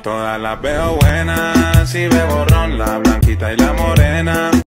Todas las veo buenas, si veo borrón, la blanquita y la morena.